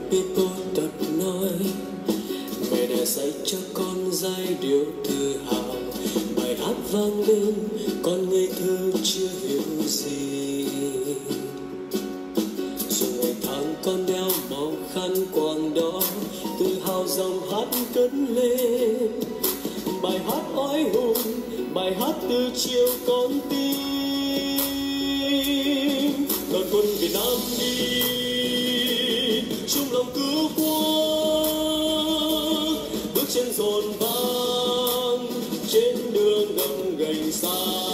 people tập nói, mẹ đã dạy cho con giai điệu tự hào. Bài hát vang lên, con ngây thơ chưa hiểu gì. Rồi ngày tháng con đeo màu khăn quàng đó, tự hào dòng hát cất lên. Bài hát oai hùng, bài hát từ chiều con tim. Đoàn quân Việt Nam đi, chung lòng cứu quốc, bước chân dồn vang trên đường gập ghềnh xa.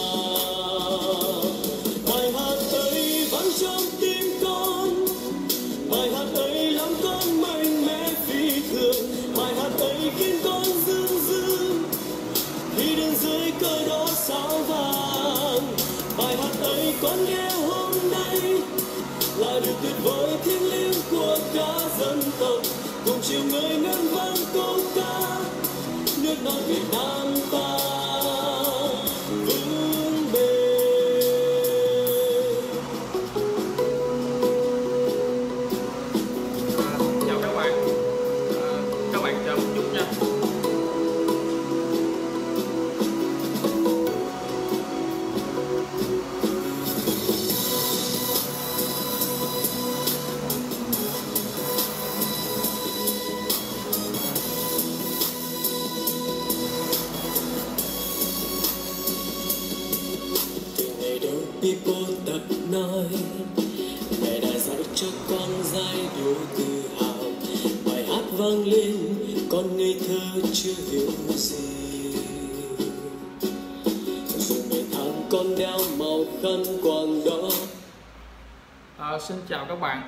Bài hát ấy vang trong tim con, bài hát ấy làm con mạnh mẽ phi thường. Bài hát ấy khiến con dương dương khi đứng dưới cờ đỏ sao vàng. Bài hát ấy con nghe hôm nay là điều tuyệt vời thiêng liêng của cả dân tộc. Cùng chiều người ngân vang câu ca nước non Việt Nam ta vững bền. Chào các bạn, các bạn chờ một chút nha. People tập nói, mẹ đã dạy cho con giai điệu tự hào. Bài hát vang lên, con ngây thơ chưa hiểu gì. Rồi ngày tháng con đeo màu khăn quàng đó. Xin chào các bạn.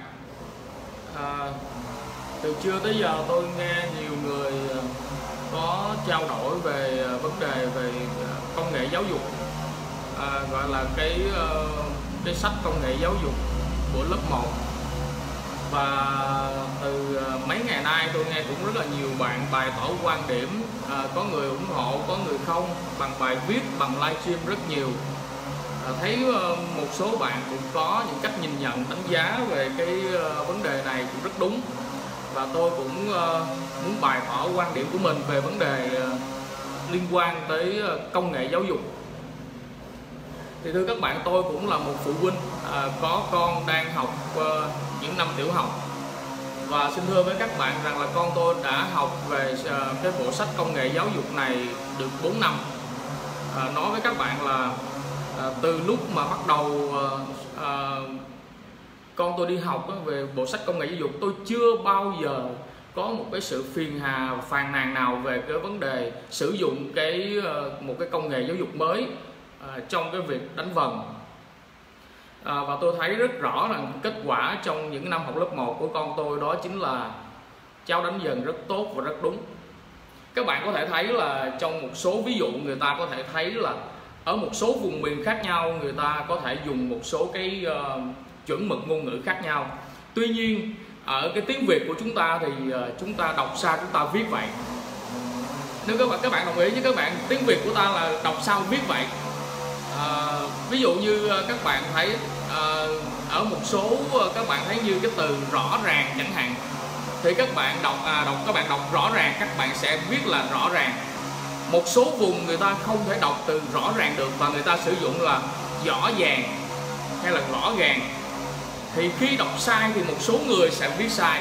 Từ trưa tới giờ tôi nghe nhiều người có trao đổi về vấn đề về công nghệ giáo dục, gọi là cái sách công nghệ giáo dục của lớp 1. Và từ mấy ngày nay tôi nghe cũng rất là nhiều bạn bày tỏ quan điểm, có người ủng hộ, có người không, bằng bài viết, bằng livestream rất nhiều. Thấy một số bạn cũng có những cách nhìn nhận, đánh giá về cái vấn đề này cũng rất đúng. Và tôi cũng muốn bày tỏ quan điểm của mình về vấn đề liên quan tới công nghệ giáo dục. Thì thưa các bạn, tôi cũng là một phụ huynh có con đang học những năm tiểu học. Và xin thưa với các bạn rằng là con tôi đã học về cái bộ sách công nghệ giáo dục này được 4 năm. Nói với các bạn là từ lúc mà bắt đầu con tôi đi học về bộ sách công nghệ giáo dục, tôi chưa bao giờ có một cái sự phiền hà phàn nàn nào về cái vấn đề sử dụng một cái công nghệ giáo dục mới trong cái việc đánh vần. Và tôi thấy rất rõ rằng kết quả trong những năm học lớp 1 của con tôi đó chính là cháu đánh vần rất tốt và rất đúng. Các bạn có thể thấy là trong một số ví dụ, người ta có thể thấy là ở một số vùng miền khác nhau người ta có thể dùng một số cái chuẩn mực ngôn ngữ khác nhau. Tuy nhiên ở cái tiếng Việt của chúng ta thì chúng ta đọc sao chúng ta viết vậy. Nếu các bạn đồng ý với các bạn, tiếng Việt của ta là đọc sao viết vậy. Ví dụ như các bạn thấy ở một số các bạn thấy như cái từ rõ ràng chẳng hạn, thì các bạn đọc rõ ràng, các bạn sẽ viết là rõ ràng. Một số vùng người ta không thể đọc từ rõ ràng được và người ta sử dụng là rõ ràng hay là rõ ràng. Thì khi đọc sai thì một số người sẽ viết sai.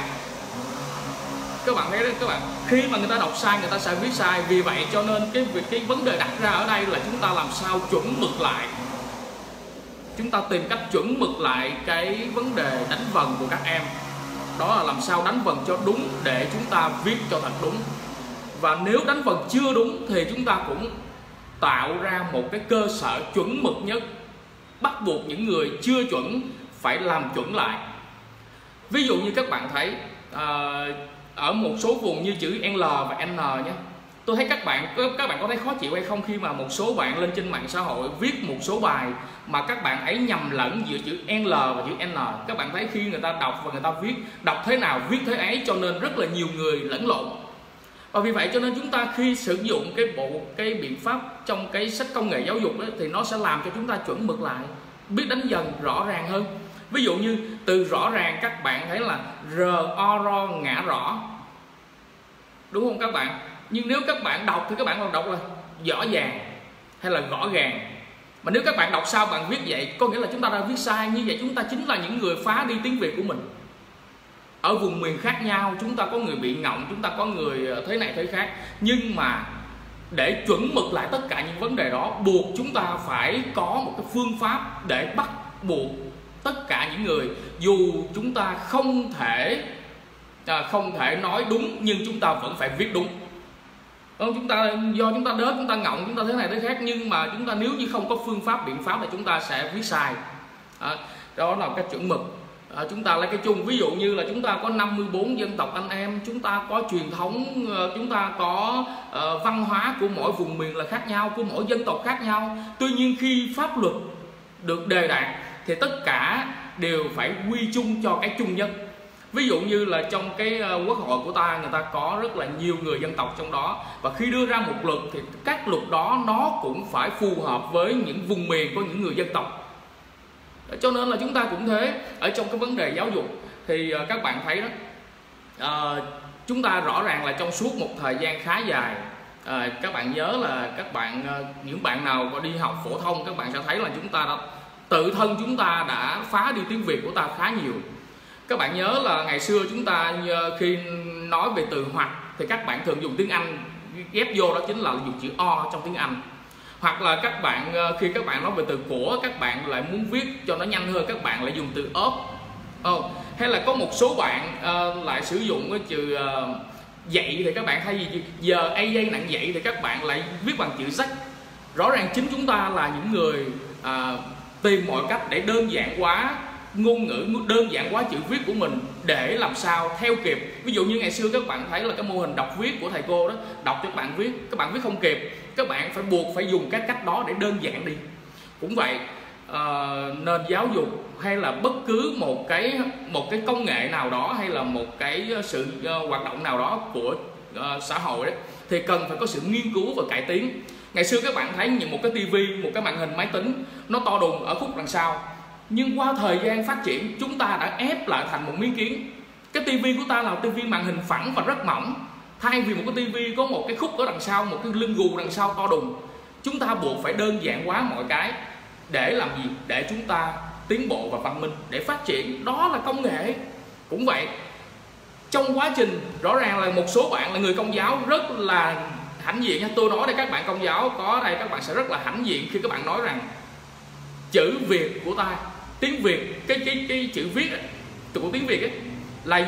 Các bạn thấy đó, các bạn, khi mà người ta đọc sai người ta sẽ viết sai. Vì vậy cho nên cái vấn đề đặt ra ở đây là chúng ta làm sao chuẩn mực lại. Chúng ta tìm cách chuẩn mực lại cái vấn đề đánh vần của các em. Đó là làm sao đánh vần cho đúng để chúng ta viết cho thật đúng. Và nếu đánh vần chưa đúng thì chúng ta cũng tạo ra một cái cơ sở chuẩn mực nhất, bắt buộc những người chưa chuẩn phải làm chuẩn lại. Ví dụ như các bạn thấy ở một số vùng như chữ L và N nhé. Tôi thấy các bạn có thấy khó chịu hay không khi mà một số bạn lên trên mạng xã hội viết một số bài mà các bạn ấy nhầm lẫn giữa chữ L và chữ N. Các bạn thấy khi người ta đọc và người ta viết, đọc thế nào viết thế ấy, cho nên rất là nhiều người lẫn lộn. Và vì vậy cho nên chúng ta khi sử dụng cái biện pháp trong cái sách công nghệ giáo dục ấy, thì nó sẽ làm cho chúng ta chuẩn mực lại, biết đánh dần rõ ràng hơn. Ví dụ như từ rõ ràng các bạn thấy là r, o, ro, ngã rõ, đúng không các bạn? Nhưng nếu các bạn đọc thì các bạn còn đọc là rõ ràng hay là gõ gàng. Mà nếu các bạn đọc sao bạn viết vậy, có nghĩa là chúng ta đã viết sai. Như vậy chúng ta chính là những người phá đi tiếng Việt của mình. Ở vùng miền khác nhau, chúng ta có người bị ngọng, chúng ta có người thế này thế khác. Nhưng mà để chuẩn mực lại tất cả những vấn đề đó, buộc chúng ta phải có một cái phương pháp để bắt buộc tất cả những người, dù chúng ta không thể nói đúng nhưng chúng ta vẫn phải viết đúng. Chúng ta do chúng ta đớt, chúng ta ngọng, chúng ta thế này thế khác, nhưng mà chúng ta nếu như không có phương pháp, biện pháp thì chúng ta sẽ viết sai. Đó là cái chuẩn mực. Chúng ta lấy cái chung, ví dụ như là chúng ta có 54 dân tộc anh em, chúng ta có truyền thống, chúng ta có văn hóa của mỗi vùng miền là khác nhau, của mỗi dân tộc khác nhau. Tuy nhiên khi pháp luật được đề đạt thì tất cả đều phải quy chung cho cái chung nhất. Ví dụ như là trong cái quốc hội của ta, người ta có rất là nhiều người dân tộc trong đó, và khi đưa ra một luật thì các luật đó nó cũng phải phù hợp với những vùng miền có những người dân tộc. Cho nên là chúng ta cũng thế. Ở trong cái vấn đề giáo dục thì các bạn thấy đó, chúng ta rõ ràng là trong suốt một thời gian khá dài, các bạn nhớ là những bạn nào có đi học phổ thông, các bạn sẽ thấy là chúng ta đã phá đi tiếng Việt của ta khá nhiều. Các bạn nhớ là ngày xưa chúng ta khi nói về từ hoặc thì các bạn thường dùng tiếng Anh ghép vô, đó chính là dùng chữ o trong tiếng Anh. Hoặc là các bạn khi các bạn nói về từ của, các bạn lại muốn viết cho nó nhanh hơn, các bạn lại dùng từ of. Hay là có một số bạn lại sử dụng cái chữ dạy, thì các bạn thay vì giờ a dây nặng dạy thì các bạn lại viết bằng chữ z. Rõ ràng chính chúng ta là những người tìm mọi cách để đơn giản hóa ngôn ngữ, đơn giản hóa chữ viết của mình để làm sao theo kịp. Ví dụ như ngày xưa các bạn thấy là cái mô hình đọc viết của thầy cô đó, đọc cho các bạn viết không kịp, các bạn phải buộc phải dùng cái cách đó để đơn giản đi. Cũng vậy, nền giáo dục hay là bất cứ một cái công nghệ nào đó, hay là một cái sự hoạt động nào đó của xã hội đấy, thì cần phải có sự nghiên cứu và cải tiến. Ngày xưa các bạn thấy một cái tivi, một cái màn hình máy tính nó to đùng ở khúc đằng sau, nhưng qua thời gian phát triển chúng ta đã ép lại thành một miếng kiến. Cái tivi của ta là tivi màn hình phẳng và rất mỏng, thay vì một cái tivi có một cái khúc ở đằng sau, một cái lưng gù đằng sau to đùng. Chúng ta buộc phải đơn giản hóa mọi cái để làm gì? Để chúng ta tiến bộ và văn minh, để phát triển. Đó là công nghệ. Cũng vậy, trong quá trình rõ ràng là một số bạn là người Công giáo rất là hãnh diện nha. Tôi nói đây, các bạn Công giáo có đây, các bạn sẽ rất là hãnh diện khi các bạn nói rằng chữ Việt của ta, tiếng Việt, cái chữ viết ấy, của tiếng Việt ấy, là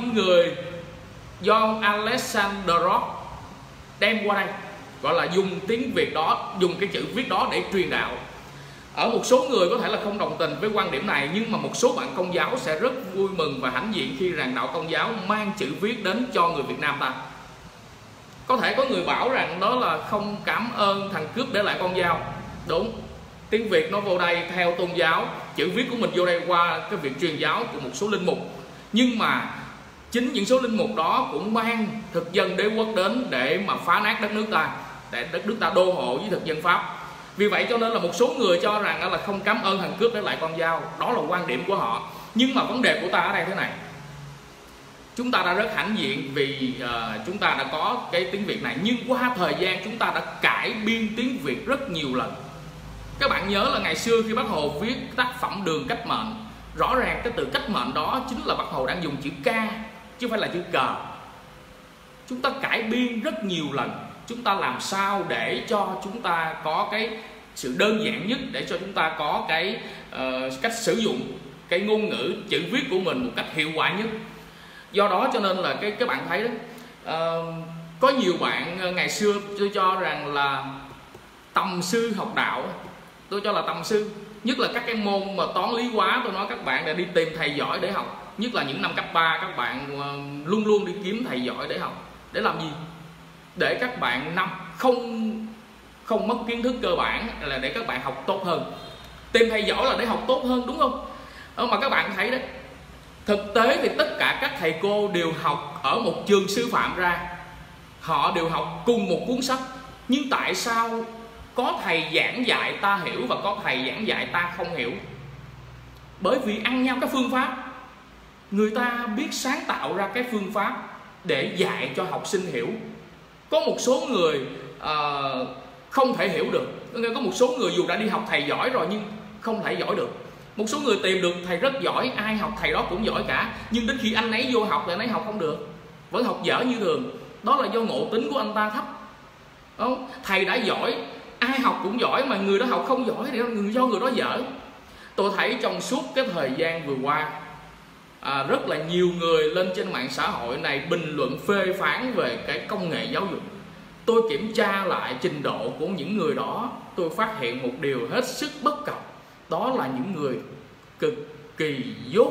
do Alexander Ross đem qua đây, gọi là dùng tiếng Việt đó, dùng cái chữ viết đó để truyền đạo. Ở một số người có thể là không đồng tình với quan điểm này, nhưng mà một số bạn Công giáo sẽ rất vui mừng và hãnh diện khi rằng đạo Công giáo mang chữ viết đến cho người Việt Nam ta. Có thể có người bảo rằng đó là không cảm ơn thằng cướp để lại con dao. Đúng, tiếng Việt nó vô đây theo tôn giáo, chữ viết của mình vô đây qua cái việc truyền giáo của một số linh mục. Nhưng mà chính những số linh mục đó cũng mang thực dân đế quốc đến để mà phá nát đất nước ta, để đất nước ta đô hộ với thực dân Pháp. Vì vậy cho nên là một số người cho rằng là không cảm ơn thằng cướp để lại con dao. Đó là quan điểm của họ. Nhưng mà vấn đề của ta ở đây thế này, chúng ta đã rất hãnh diện vì chúng ta đã có cái tiếng Việt này, nhưng qua thời gian chúng ta đã cải biên tiếng Việt rất nhiều lần. Các bạn nhớ là ngày xưa khi Bác Hồ viết tác phẩm Đường Cách Mệnh, rõ ràng cái từ cách mệnh đó chính là Bác Hồ đang dùng chữ K chứ không phải là chữ cờ. Chúng ta cải biên rất nhiều lần. Chúng ta làm sao để cho chúng ta có cái sự đơn giản nhất, để cho chúng ta có cái cách sử dụng cái ngôn ngữ chữ viết của mình một cách hiệu quả nhất. Do đó cho nên là các bạn thấy đó, có nhiều bạn ngày xưa tôi cho rằng là tầm sư học đạo. Tôi cho là tầm sư, nhất là các cái môn mà toán lý hóa, tôi nói các bạn đã đi tìm thầy giỏi để học. Nhất là những năm cấp 3 các bạn luôn luôn đi kiếm thầy giỏi để học. Để làm gì? Để các bạn không mất kiến thức cơ bản, là để các bạn học tốt hơn. Tìm thầy giỏi là để học tốt hơn, đúng không? Mà các bạn thấy đấy, thực tế thì tất cả các thầy cô đều học ở một trường sư phạm ra, họ đều học cùng một cuốn sách. Nhưng tại sao có thầy giảng dạy ta hiểu và có thầy giảng dạy ta không hiểu? Bởi vì ăn nhau cái phương pháp, người ta biết sáng tạo ra cái phương pháp để dạy cho học sinh hiểu. Có một số người không thể hiểu được. Có một số người dù đã đi học thầy giỏi rồi nhưng không thể giỏi được. Một số người tìm được thầy rất giỏi, ai học thầy đó cũng giỏi cả, nhưng đến khi anh ấy vô học thì anh ấy học không được, vẫn học dở như thường. Đó là do ngộ tính của anh ta thấp. Không? Thầy đã giỏi, ai học cũng giỏi, mà người đó học không giỏi thì do người đó dở. Tôi thấy trong suốt cái thời gian vừa qua, rất là nhiều người lên trên mạng xã hội này bình luận phê phán về cái công nghệ giáo dục. Tôi kiểm tra lại trình độ của những người đó, tôi phát hiện một điều hết sức bất cập. Đó là những người cực kỳ dốt.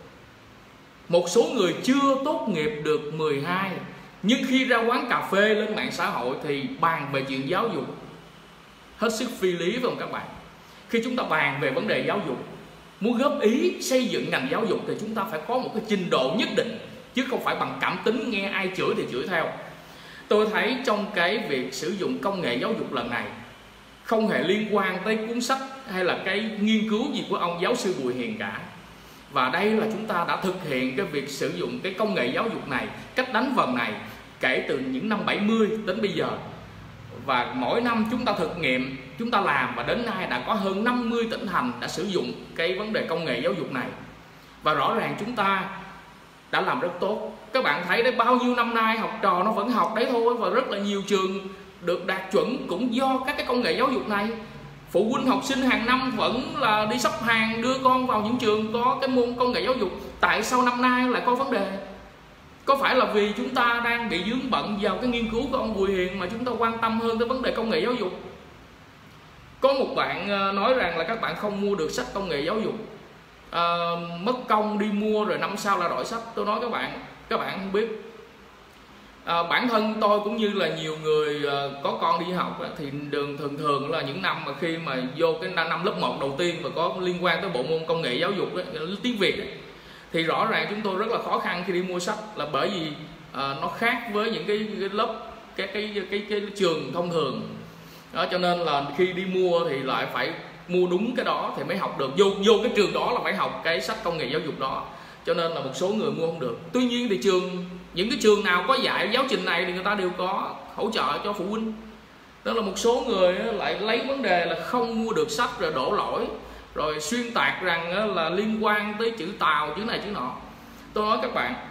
Một số người chưa tốt nghiệp được 12, nhưng khi ra quán cà phê lên mạng xã hội thì bàn về chuyện giáo dục. Hết sức phi lý phải không các bạn? Khi chúng ta bàn về vấn đề giáo dục, muốn góp ý xây dựng ngành giáo dục thì chúng ta phải có một cái trình độ nhất định, chứ không phải bằng cảm tính nghe ai chửi thì chửi theo. Tôi thấy trong cái việc sử dụng công nghệ giáo dục lần này không hề liên quan tới cuốn sách hay là cái nghiên cứu gì của ông giáo sư Bùi Hiền cả. Và đây là chúng ta đã thực hiện cái việc sử dụng cái công nghệ giáo dục này, cách đánh vần này kể từ những năm 70 đến bây giờ. Và mỗi năm chúng ta thực nghiệm, chúng ta làm, và đến nay đã có hơn 50 tỉnh thành đã sử dụng cái vấn đề công nghệ giáo dục này. Và rõ ràng chúng ta đã làm rất tốt. Các bạn thấy đấy, bao nhiêu năm nay học trò nó vẫn học đấy thôi, và rất là nhiều trường được đạt chuẩn cũng do các cái công nghệ giáo dục này. Phụ huynh học sinh hàng năm vẫn là đi xếp hàng đưa con vào những trường có cái môn công nghệ giáo dục. Tại sao năm nay lại có vấn đề? Có phải là vì chúng ta đang bị vướng bận vào cái nghiên cứu của ông Bùi Hiền mà chúng ta quan tâm hơn tới vấn đề công nghệ giáo dục? Có một bạn nói rằng là các bạn không mua được sách công nghệ giáo dục, mất công đi mua rồi năm sau là đổi sách. Tôi nói các bạn không biết. Bản thân tôi cũng như là nhiều người có con đi học thì thường là những năm mà khi mà vô cái năm lớp 1 đầu tiên và có liên quan tới bộ môn công nghệ giáo dục tiếng Việt thì rõ ràng chúng tôi rất là khó khăn khi đi mua sách, là bởi vì nó khác với những cái lớp cái trường thông thường đó, cho nên là khi đi mua thì lại phải mua đúng cái đó thì mới học được. Vô cái trường đó là phải học cái sách công nghệ giáo dục đó, cho nên là một số người mua không được. Tuy nhiên thì những cái trường nào có dạy giáo trình này thì người ta đều có hỗ trợ cho phụ huynh. Đó là một số người lại lấy vấn đề là không mua được sách rồi đổ lỗi, rồi xuyên tạc rằng là liên quan tới chữ Tàu, chữ này chữ nọ. Tôi nói các bạn,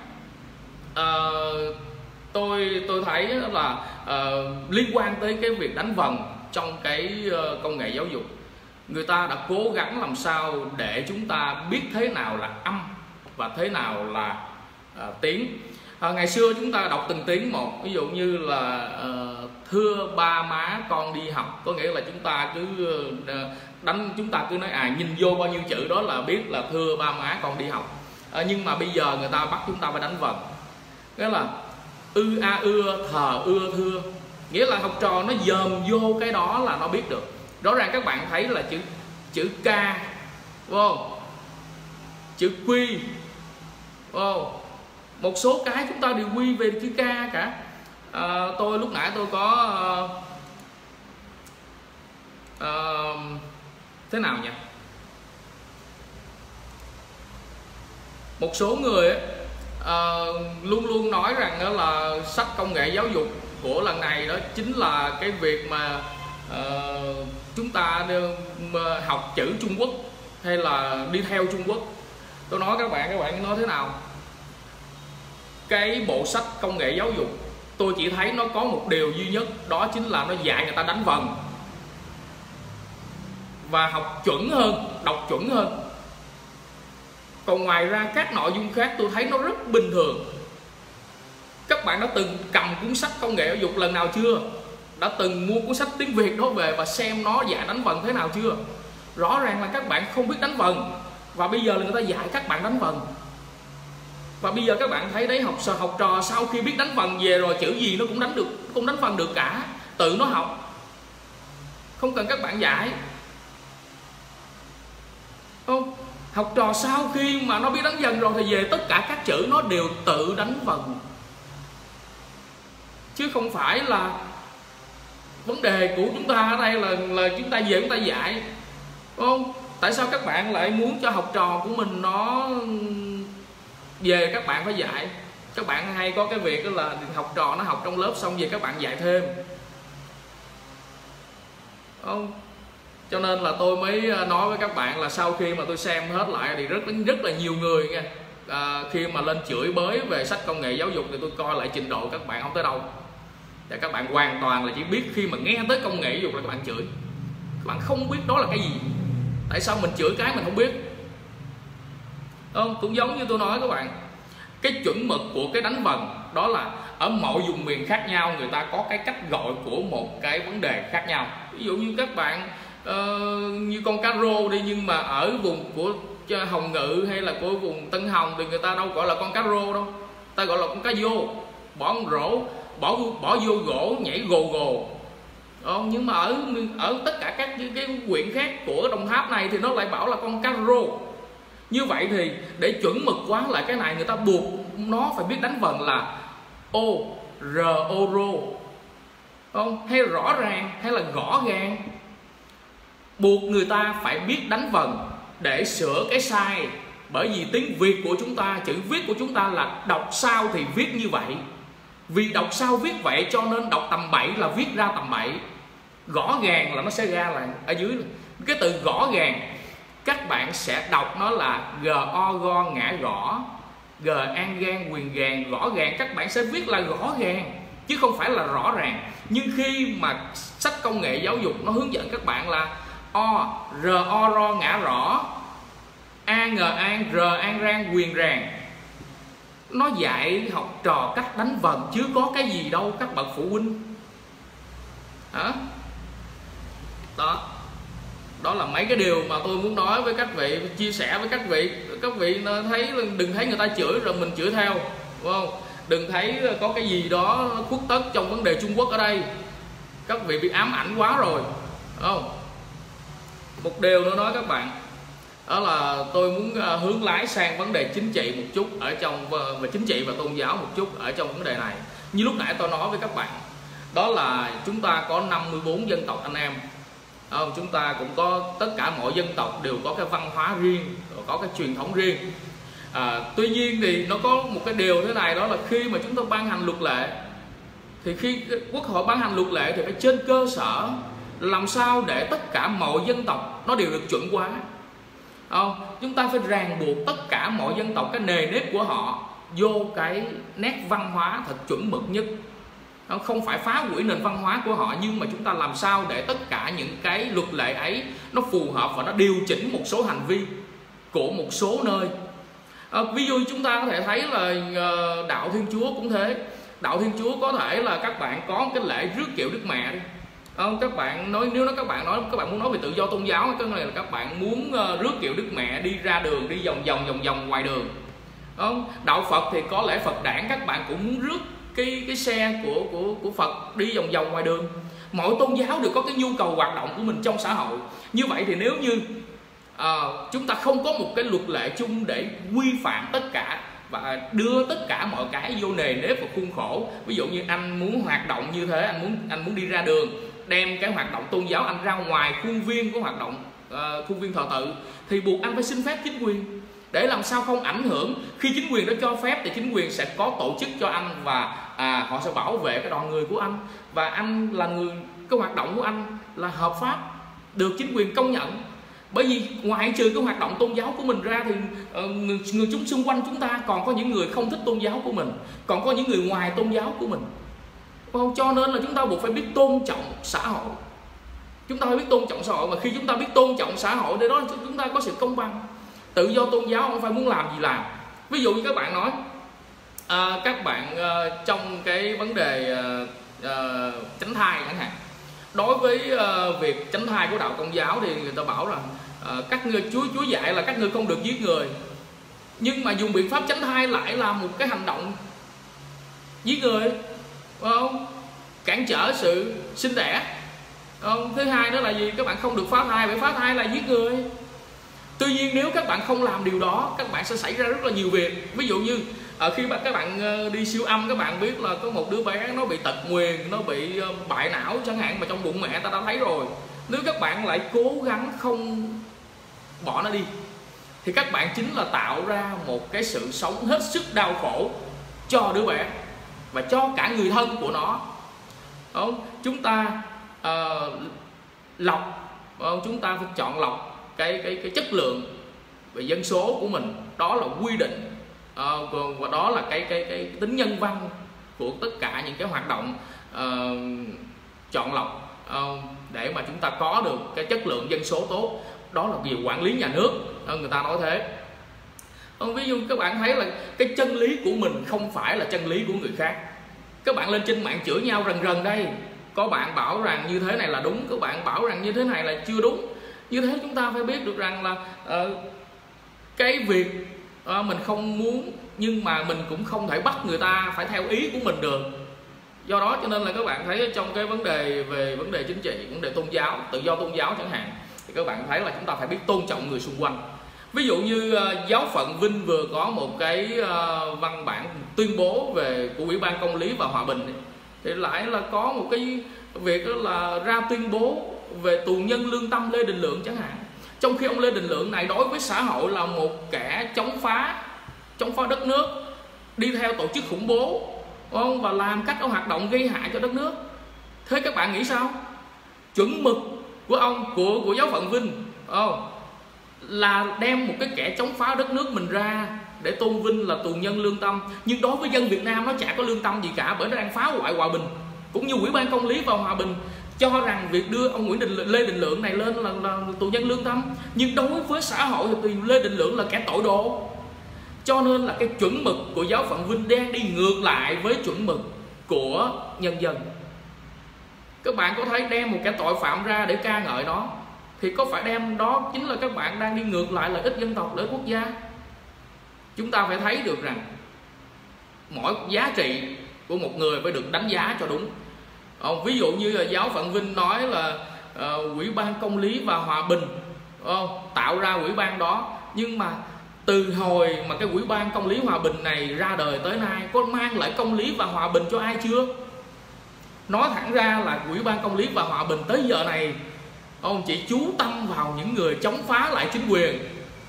tôi thấy là liên quan tới cái việc đánh vần trong cái công nghệ giáo dục, người ta đã cố gắng làm sao để chúng ta biết thế nào là âm và thế nào là tiếng. Ngày xưa chúng ta đọc từng tiếng một, ví dụ như là thưa ba má con đi học, có nghĩa là chúng ta cứ nói nhìn vô bao nhiêu chữ đó là biết là thưa ba má con đi học. Nhưng mà bây giờ người ta bắt chúng ta phải đánh vần, nghĩa là ư a ưa, thờ ưa thưa, nghĩa là học trò nó dòm vô cái đó là nó biết được. Rõ ràng các bạn thấy là chữ K, đúng không? Chữ Quy, đúng không? Một số cái chúng ta đều quy về chữ K cả. Tôi lúc nãy tôi có thế nào nhỉ? Một số người luôn luôn nói rằng là sách công nghệ giáo dục của lần này đó chính là cái việc mà chúng ta học chữ Trung Quốc hay là đi theo Trung Quốc. Tôi nói các bạn nói thế nào? Cái bộ sách công nghệ giáo dục tôi chỉ thấy nó có một điều duy nhất, đó chính là nó dạy người ta đánh vần và học chuẩn hơn, đọc chuẩn hơn. Còn ngoài ra các nội dung khác tôi thấy nó rất bình thường. Các bạn đã từng cầm cuốn sách công nghệ giáo dục lần nào chưa? Đã từng mua cuốn sách tiếng Việt đó về và xem nó dạy đánh vần thế nào chưa? Rõ ràng là các bạn không biết đánh vần, và bây giờ là người ta dạy các bạn đánh vần. Và bây giờ các bạn thấy đấy, học trò sau khi biết đánh vần về rồi chữ gì nó cũng đánh được, cũng đánh vần được cả, tự nó học, không cần các bạn dạy. Không, học trò sau khi mà nó biết đánh vần rồi thì về tất cả các chữ nó đều tự đánh vần, chứ không phải là vấn đề của chúng ta ở đây là chúng ta về chúng ta dạy, đúng không? Tại sao các bạn lại muốn cho học trò của mình nó về các bạn phải dạy? Các bạn hay có cái việc đó là học trò nó học trong lớp xong về các bạn dạy thêm, không? Cho nên là tôi mới nói với các bạn là sau khi mà tôi xem hết lại thì rất là nhiều người nha, khi mà lên chửi bới về sách công nghệ giáo dục thì tôi coi lại trình độ các bạn không tới đâu. Và các bạn hoàn toàn là chỉ biết khi mà nghe tới công nghệ giáo dục là các bạn chửi. Các bạn không biết đó là cái gì. Tại sao mình chửi cái mình không biết? Không? Cũng giống như tôi nói các bạn, cái chuẩn mực của cái đánh vần đó là ở mọi vùng miền khác nhau người ta có cái cách gọi của một cái vấn đề khác nhau. Ví dụ như các bạn như con cá rô đi, nhưng mà ở vùng của Hồng Ngự hay là của vùng Tân Hồng thì người ta đâu gọi là con cá rô đâu, ta gọi là con cá vô, bỏ rổ, bỏ vô gỗ nhảy gồ gồ. Nhưng mà ở tất cả các cái huyện khác của Đồng Tháp này thì nó lại bảo là con cá rô. Như vậy thì để chuẩn mực quá lại cái này, người ta buộc nó phải biết đánh vần là o, r, o, rô, không? Hay rõ ràng hay là gõ gàng, buộc người ta phải biết đánh vần để sửa cái sai. Bởi vì tiếng Việt của chúng ta, chữ viết của chúng ta là đọc sao thì viết như vậy. Vì đọc sao viết vậy cho nên đọc tầm bậy là viết ra tầm bậy. Gõ gàng là nó sẽ ra là ở dưới. Cái từ gõ gàng các bạn sẽ đọc nó là g-o go ngã gõ, g-an gan quyền gàng, gõ gàng. Các bạn sẽ viết là gõ gàng chứ không phải là rõ ràng. Nhưng khi mà sách công nghệ giáo dục nó hướng dẫn các bạn là o, r-o ro ngã rõ, a-ng-an, r-an rang quyền ràng, nó dạy học trò cách đánh vần chứ có cái gì đâu các bậc phụ huynh. Đó là mấy cái điều mà tôi muốn nói với các vị, chia sẻ với các vị. Các vị thấy đừng thấy người ta chửi rồi mình chửi theo, đúng không? Đừng thấy có cái gì đó khuất tất trong vấn đề Trung Quốc ở đây. Các vị bị ám ảnh quá rồi, đúng không? Một điều nữa nói các bạn, đó là tôi muốn hướng lái sang vấn đề chính trị một chút ở trong, về chính trị và tôn giáo một chút ở trong vấn đề này. Như lúc nãy tôi nói với các bạn, đó là chúng ta có 54 dân tộc anh em. Chúng ta cũng có, tất cả mọi dân tộc đều có cái văn hóa riêng, có cái truyền thống riêng. Tuy nhiên thì nó có một cái điều thế này, đó là khi mà chúng ta ban hành luật lệ, thì khi Quốc hội ban hành luật lệ thì phải trên cơ sở làm sao để tất cả mọi dân tộc nó đều được chuẩn hóa. Chúng ta phải ràng buộc tất cả mọi dân tộc cái nề nếp của họ vô cái nét văn hóa thật chuẩn mực nhất. Không phải phá hủy nền văn hóa của họ, nhưng mà chúng ta làm sao để tất cả những cái luật lệ ấy nó phù hợp và nó điều chỉnh một số hành vi của một số nơi. Ví dụ chúng ta có thể thấy là đạo Thiên Chúa cũng thế. Đạo Thiên Chúa có thể là các bạn có cái lễ rước kiệu Đức Mẹ đi. Các bạn nói, nếu các bạn muốn nói về tự do tôn giáo, cái này là các bạn muốn rước kiệu Đức Mẹ đi ra đường, đi vòng vòng ngoài đường. Đạo Phật thì có lẽ Phật đản, các bạn cũng muốn rước cái xe của Phật đi vòng vòng ngoài đường. Mọi tôn giáo đều có cái nhu cầu hoạt động của mình trong xã hội. Như vậy thì nếu như chúng ta không có một cái luật lệ chung để quy phạm tất cả và đưa tất cả mọi cái vô nề nếp và khuôn khổ, ví dụ như anh muốn hoạt động như thế, anh muốn đi ra đường, đem cái hoạt động tôn giáo anh ra ngoài khuôn viên của hoạt động khuôn viên thờ tự, thì buộc anh phải xin phép chính quyền, để làm sao không ảnh hưởng. Khi chính quyền đó cho phép thì chính quyền sẽ có tổ chức cho anh và họ sẽ bảo vệ cái đoàn người của anh, và anh là người, cái hoạt động của anh là hợp pháp, được chính quyền công nhận. Bởi vì ngoại trừ cái hoạt động tôn giáo của mình ra thì người chúng xung quanh chúng ta còn có những người không thích tôn giáo của mình, còn có những người ngoài tôn giáo của mình. Cho nên là chúng ta buộc phải biết tôn trọng xã hội. Chúng ta phải biết tôn trọng xã hội, và khi chúng ta biết tôn trọng xã hội để đó chúng ta có sự công bằng. Tự do tôn giáo không phải muốn làm gì làm. Ví dụ như các bạn nói các bạn trong cái vấn đề tránh thai chẳng hạn, đối với việc tránh thai của đạo Công giáo thì người ta bảo rằng các ngươi, Chúa dạy là các ngươi không được giết người, nhưng mà dùng biện pháp tránh thai lại là một cái hành động giết người, phải không? Cản trở sự sinh đẻ. Thứ hai đó là gì? Các bạn không được phá thai, bởi phá thai là giết người. Tuy nhiên nếu các bạn không làm điều đó, các bạn sẽ xảy ra rất là nhiều việc. Ví dụ như khi các bạn đi siêu âm, các bạn biết là có một đứa bé nó bị tật nguyền, nó bị bại não chẳng hạn, mà trong bụng mẹ ta đã thấy rồi. Nếu các bạn lại cố gắng bỏ nó đi, thì các bạn chính là tạo ra một cái sự sống hết sức đau khổ cho đứa bé và cho cả người thân của nó. Đúng? Chúng ta lọc, chúng ta phải chọn lọc cái chất lượng về dân số của mình, đó là quy định, và đó là cái tính nhân văn của tất cả những cái hoạt động chọn lọc để mà chúng ta có được cái chất lượng dân số tốt. Đó là việc quản lý nhà nước, người ta nói thế. Ví dụ các bạn thấy là cái chân lý của mình không phải là chân lý của người khác. Các bạn lên trên mạng chửi nhau rần rần đây, có bạn bảo rằng như thế này là đúng, có bạn bảo rằng như thế này là chưa đúng. Như thế chúng ta phải biết được rằng là cái việc mình không muốn, nhưng mà mình cũng không thể bắt người ta phải theo ý của mình được. Do đó cho nên là các bạn thấy trong cái vấn đề về vấn đề chính trị, vấn đề tôn giáo, tự do tôn giáo chẳng hạn, thì các bạn thấy là chúng ta phải biết tôn trọng người xung quanh. Ví dụ như giáo phận Vinh vừa có một cái văn bản tuyên bố về của Ủy ban Công lý và Hòa bình, thì lại là có một cái việc đó là ra tuyên bố về tù nhân lương tâm Lê Đình Lượng chẳng hạn. Trong khi ông Lê Đình Lượng này đối với xã hội là một kẻ chống phá đất nước, đi theo tổ chức khủng bố, và làm các hoạt động gây hại cho đất nước. Thế các bạn nghĩ sao? Chuẩn mực của ông, của giáo phận Vinh là đem một cái kẻ chống phá đất nước mình ra để tôn vinh là tù nhân lương tâm, nhưng đối với dân Việt Nam nó chả có lương tâm gì cả, bởi nó đang phá hoại hòa bình. Cũng như Ủy ban Công lý và Hòa bình cho rằng việc đưa ông Lê Đình Lượng này lên là tù nhân lương tâm, nhưng đối với xã hội thì Lê Đình Lượng là kẻ tội đồ. Cho nên là cái chuẩn mực của giáo phận Vinh đang đi ngược lại với chuẩn mực của nhân dân. Các bạn có thấy đem một cái tội phạm ra để ca ngợi nó, thì có phải đem đó chính là các bạn đang đi ngược lại lợi ích dân tộc, lợi ích quốc gia? Chúng ta phải thấy được rằng mỗi giá trị của một người phải được đánh giá cho đúng. Ví dụ như là giáo phận Vinh nói là Ủy ban Công lý và Hòa bình tạo ra ủy ban đó, nhưng mà từ hồi mà cái Ủy ban Công lý Hòa bình này ra đời tới nay có mang lại công lý và hòa bình cho ai chưa? Nói thẳng ra là Ủy ban Công lý và Hòa bình tới giờ này chỉ chú tâm vào những người chống phá lại chính quyền,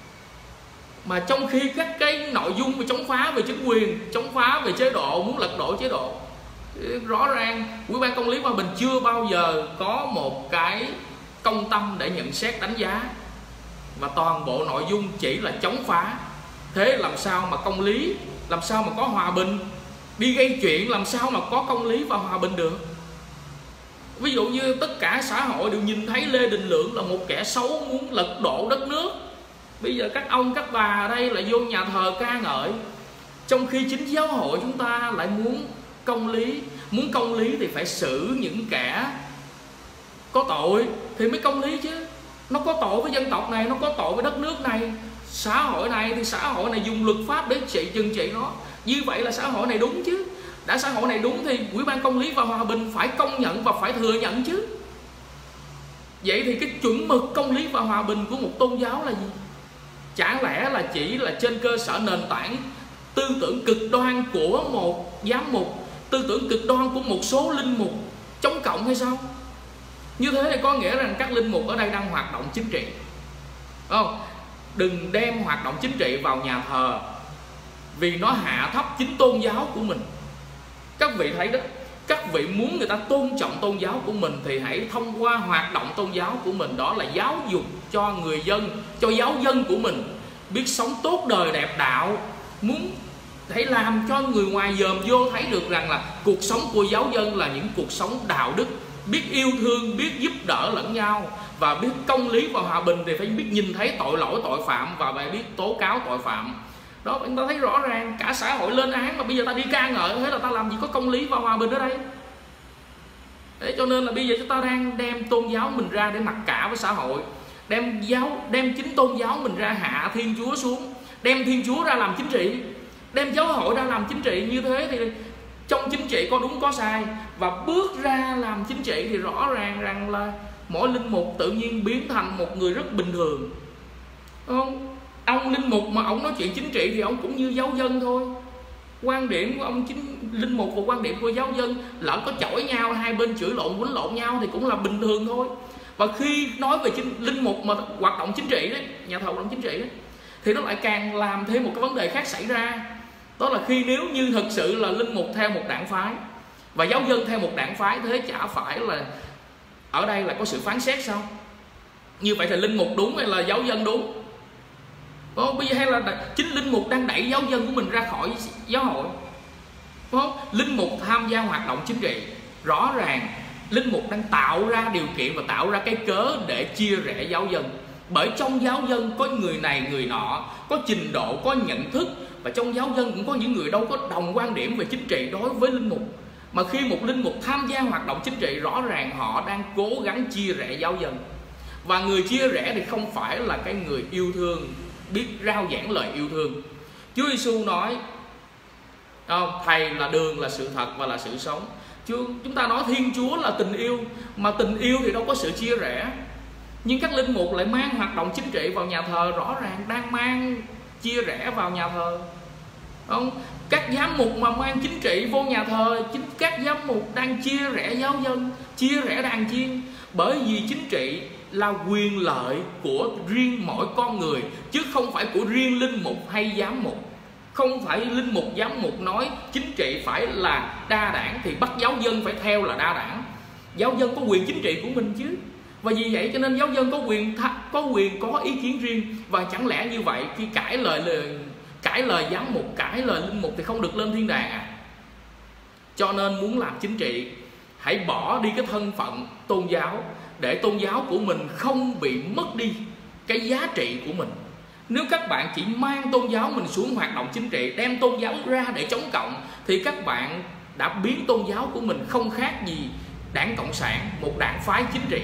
mà trong khi các cái nội dung về chống phá về chính quyền, chống phá về chế độ, muốn lật đổ chế độ, rõ ràng Ủy ban Công lý Hòa bình chưa bao giờ có một cái công tâm để nhận xét đánh giá, và toàn bộ nội dung chỉ là chống phá. Thế làm sao mà công lý, làm sao mà có hòa bình? Đi gây chuyện làm sao mà có công lý và hòa bình được? Ví dụ như tất cả xã hội đều nhìn thấy Lê Đình Lượng là một kẻ xấu muốn lật đổ đất nước. Bây giờ các ông các bà ở đây lại vô nhà thờ ca ngợi, trong khi chính giáo hội chúng ta lại muốn công lý. Muốn công lý thì phải xử những kẻ có tội thì mới công lý chứ. Nó có tội với dân tộc này, nó có tội với đất nước này, xã hội này thì xã hội này dùng luật pháp để trừng trị nó. Như vậy là xã hội này đúng chứ. Đã xã hội này đúng thì Ủy ban Công lý và Hòa bình phải công nhận và phải thừa nhận chứ. Vậy thì cái chuẩn mực công lý và hòa bình của một tôn giáo là gì? Chả lẽ là chỉ là trên cơ sở nền tảng tư tưởng cực đoan của một giám mục, tư tưởng cực đoan của một số linh mục chống cộng hay sao? Như thế thì có nghĩa rằng các linh mục ở đây đang hoạt động chính trị. Đừng đem hoạt động chính trị vào nhà thờ, vì nó hạ thấp chính tôn giáo của mình. Các vị thấy đó, các vị muốn người ta tôn trọng tôn giáo của mình thì hãy thông qua hoạt động tôn giáo của mình, đó là giáo dục cho người dân, cho giáo dân của mình biết sống tốt đời đẹp đạo. Muốn hãy làm cho người ngoài dòm vô thấy được rằng là cuộc sống của giáo dân là những cuộc sống đạo đức, biết yêu thương, biết giúp đỡ lẫn nhau, và biết công lý và hòa bình thì phải biết nhìn thấy tội lỗi tội phạm và phải biết tố cáo tội phạm. Đó, chúng ta thấy rõ ràng cả xã hội lên án mà bây giờ ta đi ca ngợi, thế là ta làm gì có công lý và hòa bình ở đây. Thế cho nên là bây giờ chúng ta đang đem tôn giáo mình ra để mặc cả với xã hội, đem chính tôn giáo mình ra hạ Thiên Chúa xuống, đem Thiên Chúa ra làm chính trị, đem giáo hội ra làm chính trị. Như thế thì trong chính trị có đúng có sai, và bước ra làm chính trị thì rõ ràng rằng là mỗi linh mục tự nhiên biến thành một người rất bình thường. Ông linh mục mà ông nói chuyện chính trị thì ông cũng như giáo dân thôi. Quan điểm của ông linh mục và quan điểm của giáo dân lỡ có chổi nhau, hai bên chửi lộn quýnh lộn nhau thì cũng là bình thường thôi. Và khi nói về linh mục mà hoạt động chính trị đấy, nhà thờ hoạt động chính trị đấy, thì nó lại càng làm thêm một cái vấn đề khác xảy ra. Đó là khi nếu như thực sự là linh mục theo một đảng phái và giáo dân theo một đảng phái, thế chả phải là ở đây là có sự phán xét sao? Như vậy thì linh mục đúng hay là giáo dân đúng? Bây giờ hay là chính linh mục đang đẩy giáo dân của mình ra khỏi giáo hội? Linh mục tham gia hoạt động chính trị, rõ ràng linh mục đang tạo ra điều kiện và tạo ra cái cớ để chia rẽ giáo dân. Bởi trong giáo dân có người này người nọ, có trình độ, có nhận thức, và trong giáo dân cũng có những người đâu có đồng quan điểm về chính trị đối với linh mục. Mà khi một linh mục tham gia hoạt động chính trị, rõ ràng họ đang cố gắng chia rẽ giáo dân. Và người chia rẽ thì không phải là cái người yêu thương, biết rao giảng lời yêu thương. Chúa Giêsu nói Thầy là đường, là sự thật và là sự sống. Chúng ta nói Thiên Chúa là tình yêu, mà tình yêu thì đâu có sự chia rẽ. Nhưng các linh mục lại mang hoạt động chính trị vào nhà thờ, rõ ràng đang mang chia rẽ vào nhà thờ. Không? Các giám mục mà mang chính trị vô nhà thờ, các giám mục đang chia rẽ giáo dân, chia rẽ đàn chiên. Bởi vì chính trị là quyền lợi của riêng mỗi con người, chứ không phải của riêng linh mục hay giám mục. Không phải linh mục giám mục nói chính trị phải là đa đảng thì bắt giáo dân phải theo là đa đảng. Giáo dân có quyền chính trị của mình chứ. Và vì vậy cho nên giáo dân có quyền có ý kiến riêng. Và chẳng lẽ như vậy khi cãi lời giám mục, cãi lời linh mục thì không được lên thiên đàng à? Cho nên muốn làm chính trị, hãy bỏ đi cái thân phận tôn giáo, để tôn giáo của mình không bị mất đi cái giá trị của mình. Nếu các bạn chỉ mang tôn giáo mình xuống hoạt động chính trị, đem tôn giáo ra để chống cộng, thì các bạn đã biến tôn giáo của mình không khác gì Đảng Cộng sản, một đảng phái chính trị.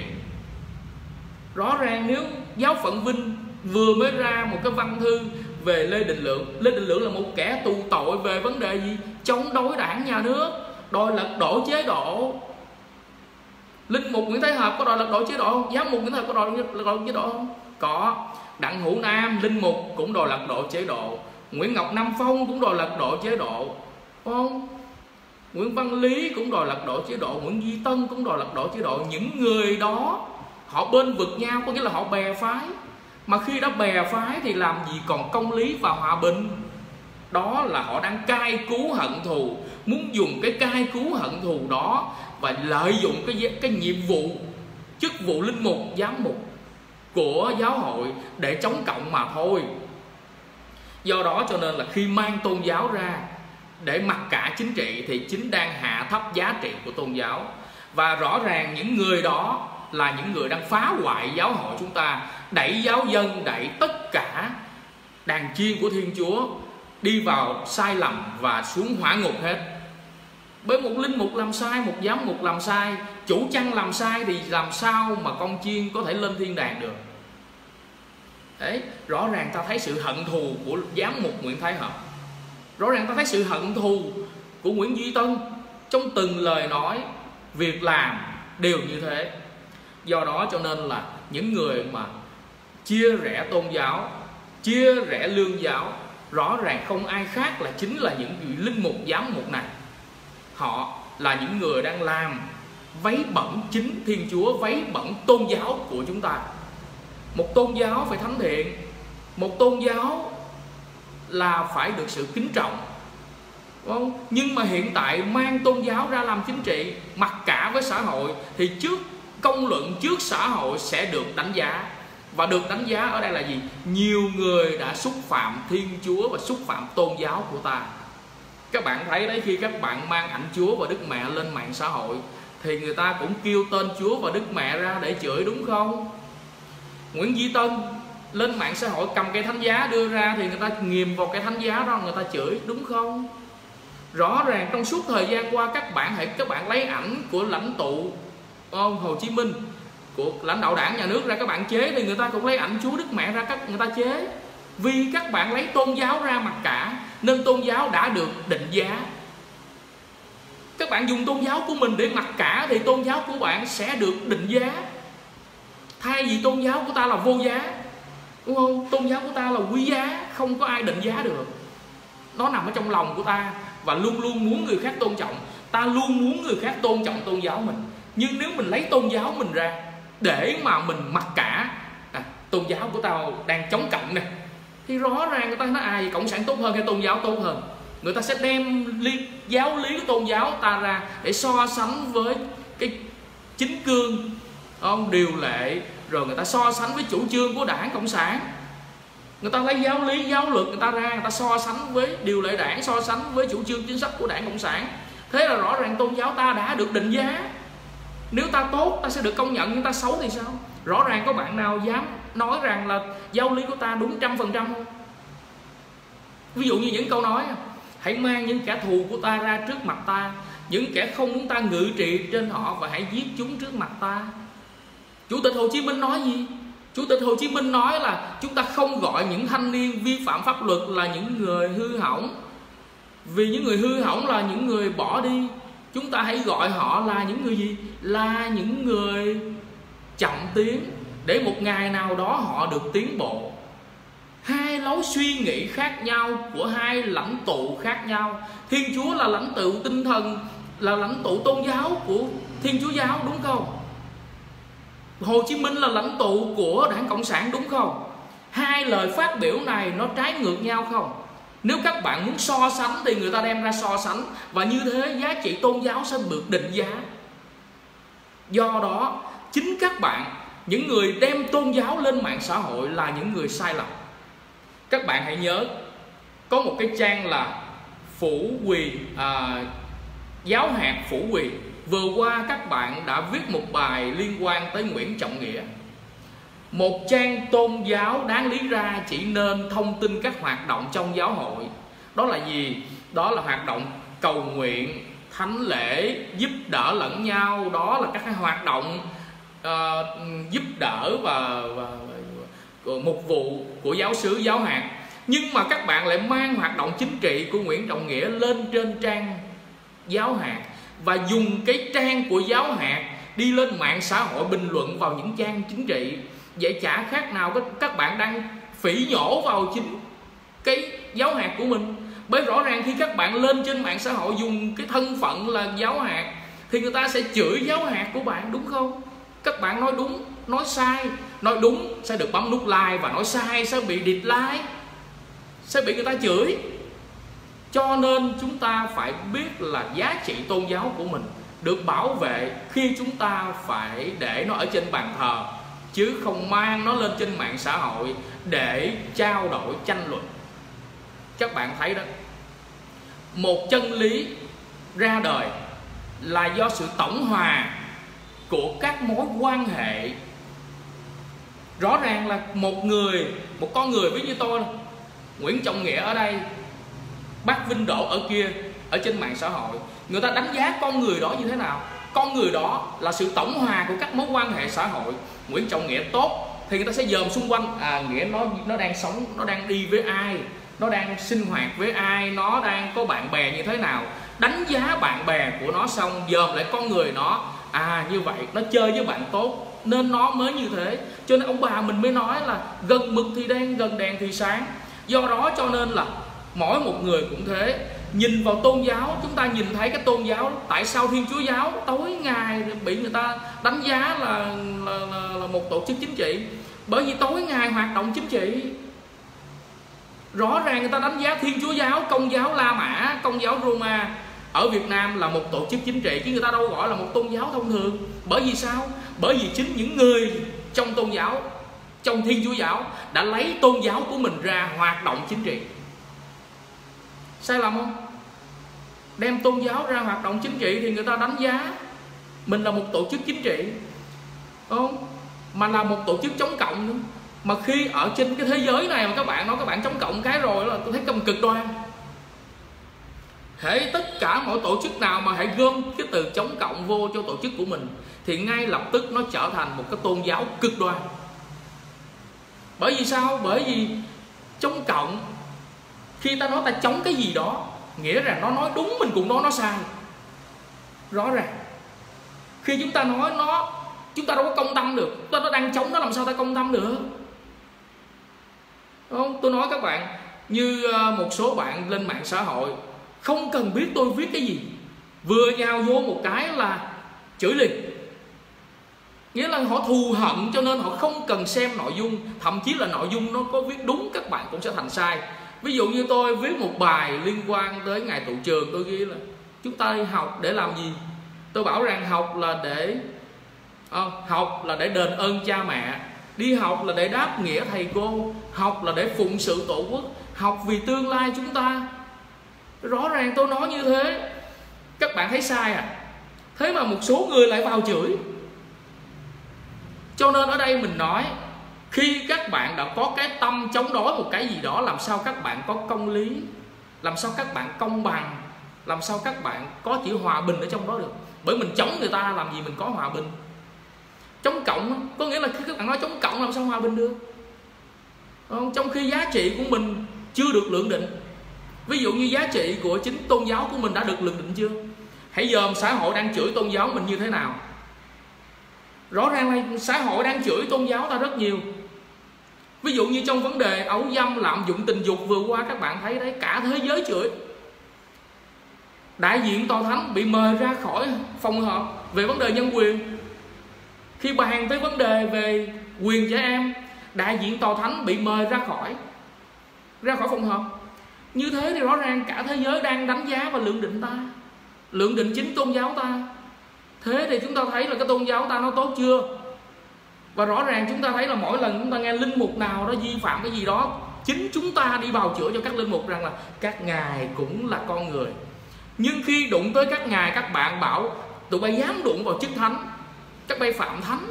Rõ ràng nếu giáo phận Vinh vừa mới ra một cái văn thư về Lê Đình Lượng. Lê Đình Lượng là một kẻ tù tội về vấn đề gì? Chống đối đảng nhà nước, đòi lật đổ chế độ. Linh mục Nguyễn Thái Hợp có đòi lật đổ chế độ không? Giám mục Nguyễn Thái Hợp có đòi lật đổ chế độ không? Có. Đặng Hữu Nam, linh mục cũng đòi lật đổ chế độ. Nguyễn Ngọc Nam Phong cũng đòi lật đổ chế độ, không? Nguyễn Văn Lý cũng đòi lật đổ chế độ. Nguyễn Duy Tân cũng đòi lật đổ chế độ. Những người đó họ bên vực nhau, có nghĩa là họ bè phái. Mà khi đã bè phái thì làm gì còn công lý và hòa bình. Đó là họ đang cai cứu hận thù, muốn dùng cái cai cứu hận thù đó và lợi dụng cái nhiệm vụ, chức vụ linh mục, giám mục của giáo hội để chống cộng mà thôi. Do đó cho nên là khi mang tôn giáo ra để mặc cả chính trị thì chính đang hạ thấp giá trị của tôn giáo. Và rõ ràng những người đó là những người đang phá hoại giáo hội chúng ta, đẩy giáo dân, đẩy tất cả đàn chiên của Thiên Chúa đi vào sai lầm và xuống hỏa ngục hết. Bởi một linh mục làm sai, một giám mục làm sai, chủ chăn làm sai thì làm sao mà con chiên có thể lên thiên đàng được? Đấy, rõ ràng ta thấy sự hận thù của giám mục Nguyễn Thái Hợp, rõ ràng ta thấy sự hận thù của Nguyễn Duy Tân trong từng lời nói, việc làm đều như thế. Do đó cho nên là những người mà chia rẽ tôn giáo, chia rẽ lương giáo, rõ ràng không ai khác là chính là những vị linh mục giám mục này. Họ là những người đang làm váy bẩn chính Thiên Chúa, váy bẩn tôn giáo của chúng ta. Một tôn giáo phải thánh thiện, một tôn giáo là phải được sự kính trọng, đúng không? Nhưng mà hiện tại mang tôn giáo ra làm chính trị, mặc cả với xã hội, thì trước công luận, trước xã hội sẽ được đánh giá. Và được đánh giá ở đây là gì? Nhiều người đã xúc phạm Thiên Chúa và xúc phạm tôn giáo của ta. Các bạn thấy đấy, khi các bạn mang ảnh Chúa và Đức Mẹ lên mạng xã hội thì người ta cũng kêu tên Chúa và Đức Mẹ ra để chửi, đúng không? Nguyễn Duy Tân lên mạng xã hội cầm cây thánh giá đưa ra thì người ta nghiềm vào cây thánh giá đó, người ta chửi, đúng không? Rõ ràng trong suốt thời gian qua các bạn lấy ảnh của lãnh tụ Hồ Chí Minh, của lãnh đạo đảng nhà nước ra các bạn chế, thì người ta cũng lấy ảnh Chúa Đức Mẹ ra người ta chế. Vì các bạn lấy tôn giáo ra mặc cả nên tôn giáo đã được định giá. Các bạn dùng tôn giáo của mình để mặc cả thì tôn giáo của bạn sẽ được định giá. Thay vì tôn giáo của ta là vô giá, đúng không? Tôn giáo của ta là quý giá, không có ai định giá được. Nó nằm ở trong lòng của ta và luôn luôn muốn người khác tôn trọng. Ta luôn muốn người khác tôn trọng tôn giáo mình. Nhưng nếu mình lấy tôn giáo mình ra để mà mình mặc cả tôn giáo của tao đang chống cộng nè, thì rõ ràng người ta nói ai cộng sản tốt hơn hay tôn giáo tốt hơn. Người ta sẽ đem giáo lý của tôn giáo ta ra để so sánh với cái chính cương, điều lệ, rồi người ta so sánh với chủ trương của Đảng Cộng sản. Người ta lấy giáo lý, giáo luật người ta ra, người ta so sánh với điều lệ đảng, so sánh với chủ trương chính sách của Đảng Cộng sản. Thế là rõ ràng tôn giáo ta đã được định giá. Nếu ta tốt ta sẽ được công nhận, nhưng ta xấu thì sao? Rõ ràng có bạn nào dám nói rằng là giáo lý của ta đúng 100% không? Ví dụ như những câu nói: hãy mang những kẻ thù của ta ra trước mặt ta, những kẻ không muốn ta ngự trị trên họ, và hãy giết chúng trước mặt ta. Chủ tịch Hồ Chí Minh nói gì? Chủ tịch Hồ Chí Minh nói là chúng ta không gọi những thanh niên vi phạm pháp luật là những người hư hỏng, vì những người hư hỏng là những người bỏ đi. Chúng ta hãy gọi họ là những người gì? Là những người chậm tiến, để một ngày nào đó họ được tiến bộ. Hai lối suy nghĩ khác nhau của hai lãnh tụ khác nhau. Thiên Chúa là lãnh tụ tinh thần, là lãnh tụ tôn giáo của Thiên Chúa giáo, đúng không? Hồ Chí Minh là lãnh tụ của Đảng Cộng sản, đúng không? Hai lời phát biểu này nó trái ngược nhau không? Nếu các bạn muốn so sánh thì người ta đem ra so sánh, và như thế giá trị tôn giáo sẽ được định giá. Do đó chính các bạn, những người đem tôn giáo lên mạng xã hội là những người sai lầm. Các bạn hãy nhớ, có một cái trang là Phủ Quỳ, Giáo hạt Phủ Quỳ. Vừa qua các bạn đã viết một bài liên quan tới Nguyễn Trọng Nghĩa. Một trang tôn giáo đáng lý ra chỉ nên thông tin các hoạt động trong giáo hội. Đó là gì? Đó là hoạt động cầu nguyện, thánh lễ, giúp đỡ lẫn nhau. Đó là các cái hoạt động giúp đỡ và mục vụ của giáo xứ, giáo hạt. Nhưng mà các bạn lại mang hoạt động chính trị của Nguyễn Trọng Nghĩa lên trên trang giáo hạt, và dùng cái trang của giáo hạt đi lên mạng xã hội bình luận vào những trang chính trị. Vậy chả khác nào các bạn đang phỉ nhổ vào chính cái giáo hạt của mình. Bởi rõ ràng khi các bạn lên trên mạng xã hội dùng cái thân phận là giáo hạt thì người ta sẽ chửi giáo hạt của bạn, đúng không? Các bạn nói đúng, nói sai. Nói đúng sẽ được bấm nút like, và nói sai sẽ bị dislike, sẽ bị người ta chửi. Cho nên chúng ta phải biết là giá trị tôn giáo của mình được bảo vệ khi chúng ta phải để nó ở trên bàn thờ, chứ không mang nó lên trên mạng xã hội để trao đổi tranh luận. Các bạn thấy đó, một chân lý ra đời là do sự tổng hòa của các mối quan hệ. Rõ ràng là một con người ví như tôi, Nguyễn Trọng Nghĩa ở đây, Bác Vinh Độ ở kia, ở trên mạng xã hội, người ta đánh giá con người đó như thế nào? Con người đó là sự tổng hòa của các mối quan hệ xã hội. Nguyễn Trọng Nghĩa tốt thì người ta sẽ dòm xung quanh, Nghĩa nó đang sống, nó đang đi với ai, nó đang sinh hoạt với ai, nó đang có bạn bè như thế nào. Đánh giá bạn bè của nó xong dòm lại con người nó, như vậy nó chơi với bạn tốt nên nó mới như thế. Cho nên ông bà mình mới nói là gần mực thì đen, gần đèn thì sáng. Do đó cho nên là mỗi một người cũng thế. Nhìn vào tôn giáo, chúng ta nhìn thấy cái tôn giáo, tại sao Thiên Chúa giáo tối ngày bị người ta đánh giá là một tổ chức chính trị? Bởi vì tối ngày hoạt động chính trị. Rõ ràng người ta đánh giá Thiên Chúa giáo, Công giáo La Mã, Công giáo Roma ở Việt Nam là một tổ chức chính trị, chứ người ta đâu gọi là một tôn giáo thông thường. Bởi vì sao? Bởi vì chính những người trong tôn giáo, trong Thiên Chúa giáo đã lấy tôn giáo của mình ra hoạt động chính trị. Sai lầm không? Đem tôn giáo ra hoạt động chính trị thì người ta đánh giá mình là một tổ chức chính trị, không? Mà là một tổ chức chống cộng nữa. Mà khi ở trên cái thế giới này mà các bạn nói các bạn chống cộng cái rồi là tôi thấy cầm cực đoan. Hễ tất cả mọi tổ chức nào mà hãy gom cái từ chống cộng vô cho tổ chức của mình thì ngay lập tức nó trở thành một cái tôn giáo cực đoan. Bởi vì sao? Bởi vì chống cộng, khi ta nói ta chống cái gì đó, nghĩa là nó nói đúng mình cũng nói nó sai. Rõ ràng khi chúng ta nói nó, chúng ta đâu có công tâm được. Nó đang chống nó làm sao ta công tâm được, đúng không? Tôi nói các bạn, như một số bạn lên mạng xã hội không cần biết tôi viết cái gì, vừa nhào vô một cái là chửi liền. Nghĩa là họ thù hận cho nên họ không cần xem nội dung. Thậm chí là nội dung nó có viết đúng các bạn cũng sẽ thành sai. Ví dụ như tôi viết một bài liên quan tới ngày tụ trường, tôi ghi là chúng ta đi học để làm gì. Tôi bảo rằng học là để đền ơn cha mẹ, đi học là để đáp nghĩa thầy cô, học là để phụng sự tổ quốc, học vì tương lai chúng ta. Rõ ràng tôi nói như thế, các bạn thấy sai à? Thế mà một số người lại vào chửi. Cho nên ở đây mình nói, khi các bạn đã có cái tâm chống đối một cái gì đó, làm sao các bạn có công lý, làm sao các bạn công bằng, làm sao các bạn có chữ hòa bình ở trong đó được. Bởi mình chống người ta làm gì mình có hòa bình. Chống cộng có nghĩa là khi các bạn nói chống cộng làm sao hòa bình được, trong khi giá trị của mình chưa được lượng định. Ví dụ như giá trị của chính tôn giáo của mình đã được lượng định chưa? Hãy dòm xã hội đang chửi tôn giáo mình như thế nào. Rõ ràng là xã hội đang chửi tôn giáo ta rất nhiều. Ví dụ như trong vấn đề ấu dâm, lạm dụng tình dục vừa qua, các bạn thấy đấy, cả thế giới chửi. Đại diện tòa thánh bị mời ra khỏi phòng họp về vấn đề nhân quyền. Khi bàn tới vấn đề về quyền trẻ em, đại diện tòa thánh bị mời ra khỏi phòng họp. Như thế thì rõ ràng cả thế giới đang đánh giá và lượng định ta, lượng định chính tôn giáo ta. Thế thì chúng ta thấy là cái tôn giáo ta nó tốt chưa? Và rõ ràng chúng ta thấy là mỗi lần chúng ta nghe linh mục nào đó vi phạm cái gì đó, chính chúng ta đi bào chữa cho các linh mục rằng là các ngài cũng là con người. Nhưng khi đụng tới các ngài, các bạn bảo tụi bay dám đụng vào chức thánh, các bay phạm thánh.